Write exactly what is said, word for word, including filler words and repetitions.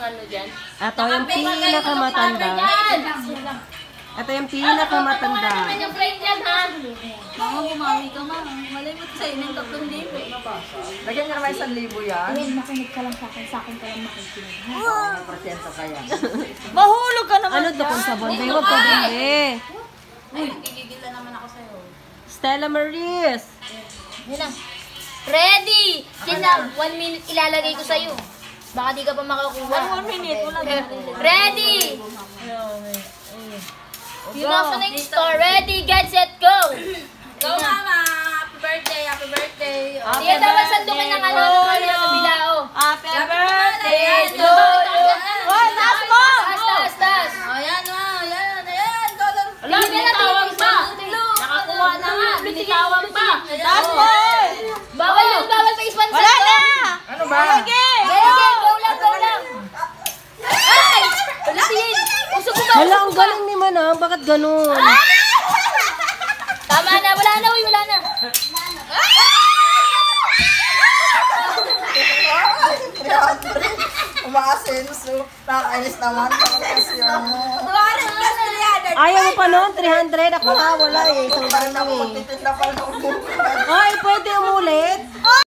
ano dyan. Ito yung pinakamatanda. Ito yung pinakamatanda. Naman yung friend dyan, ha? Mama, bumami ka, ma. Malay mo sa'yo ng tatlong libo. Lagyan niya naman isang libo yan. Ayun, makinig ka lang sa akin. Sa akin ka lang makikinig. May presensya ka yan. Mahulog ka naman. Ano to kung sabon? Bay, huwag ka din eh. Ay, nagigigil na naman ako sa'yo. Stella Maris. Yun lang. Ready! Yan lang, one minute ilalagay ko sa'yo. Baka di ka pa makakuha. One minute, wala na. Ready! Pinasa na yung store. Ready, get, set, go! Go, mama! Happy birthday, happy birthday. Sige, dapat sandukin ng ano, ng ano, ng bilao. Happy birthday to you. Oh, taas mo! Taas, taas, taas. Ayan, ma. Ayan, ayan. Dollar. Wala, binitawan pa. Nakakuha na nga, binitawan pa. Taas mo! Bawal yun, bawal pa ispansan. Wala na! Ano ba? Sige! Sige, go lang, go lang. Ay! Ulitin! Usok ko ba? Hala, ang galing ni Manang. Bakit ganun? Tama na, wala na, uy, wala na. Umaasenso. Nakakainis naman. Kasi ano. Ayaw mo pa noon? three hundred? Ako nga, wala eh. Isang Parang lang ako eh. magtitinda pa ng ubo. Ay, pwede umulit?